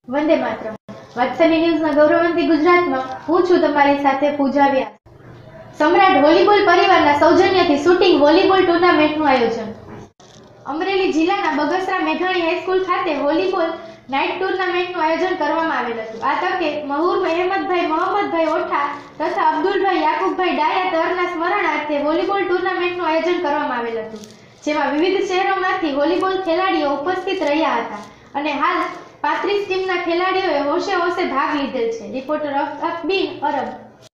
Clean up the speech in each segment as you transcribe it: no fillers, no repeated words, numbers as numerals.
વંદે માતરમ. વાત્સલ્ય ન્યૂઝના ગૌરવવંતી ગુજરાતમાં હું છું તમારી સાથે પૂજા વ્યાસ. સમ્રાટ વોલીબોલ પરિવારના સૌજન્યથી શૂટિંગ વોલીબોલ ટુર્નામેન્ટનું આયોજન. અમરેલી જિલ્લાના બગસરા મેઘાણી હાઈસ્કૂલ ખાતે વોલીબોલ નાઇટ ટુર્નામેન્ટનું આયોજન કરવામાં આવેલ હતું. આ તકે મહુર મહેમદભાઈ મોહમ્મદભાઈ ઓઠા તથા અબ્દુલભાઈ યાકુબભાઈ ડાયા તરના સ્મરણાર્થે વોલીબોલ ટુર્નામેન્ટનું આયોજન કરવામાં આવેલ હતું, જેમાં વિવિધ શહેરોમાંથી વોલીબોલ ખેલાડીઓ ઉપસ્થિત રહ્યા હતા અને હાલ 35 ટીમના ખેલાડીઓએ હોશે હોશે ભાગ લીધેલ છે. રિપોર્ટર અફબીન અરબ.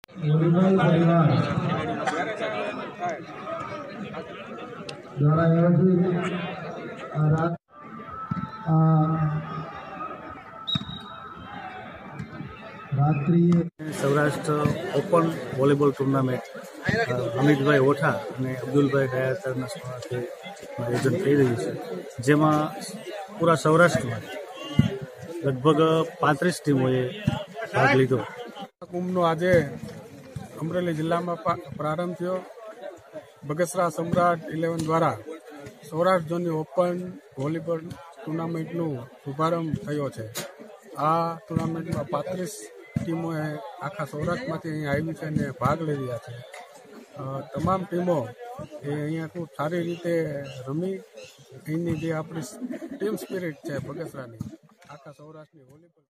Saurashtra open volleyball tournament Hamidbhai Otha અને અબ્દુલભાઈ ડાયાતરના સ્મરણાર્થે આયોજન થઈ રહ્યું છે, જેમાં પૂરા સૌરાષ્ટ્રમાં લગભગ 35 ટીમોએ ભાગ લીધો. કુંભનો આજે અમરેલી જિલ્લામાં પ્રારંભ થયો. બગસરા સમ્રાટ 11 દ્વારા સૌરાષ્ટ્ર ઝોનની ઓપન વોલીબોલ ટુર્નામેન્ટનું શુભારંભ થયો છે. આ ટુર્નામેન્ટમાં 35 ટીમોએ આખા સૌરાષ્ટ્રમાંથી અહીંયા આવી છે અને ભાગ લઈ રહ્યા છે. તમામ ટીમો એ અહીંયા ખૂબ સારી રીતે રમી એની જે આપણી ટીમ સ્પિરિટ છે બગસરાની, આખા સૌરાષ્ટ્રની વોલીબોલ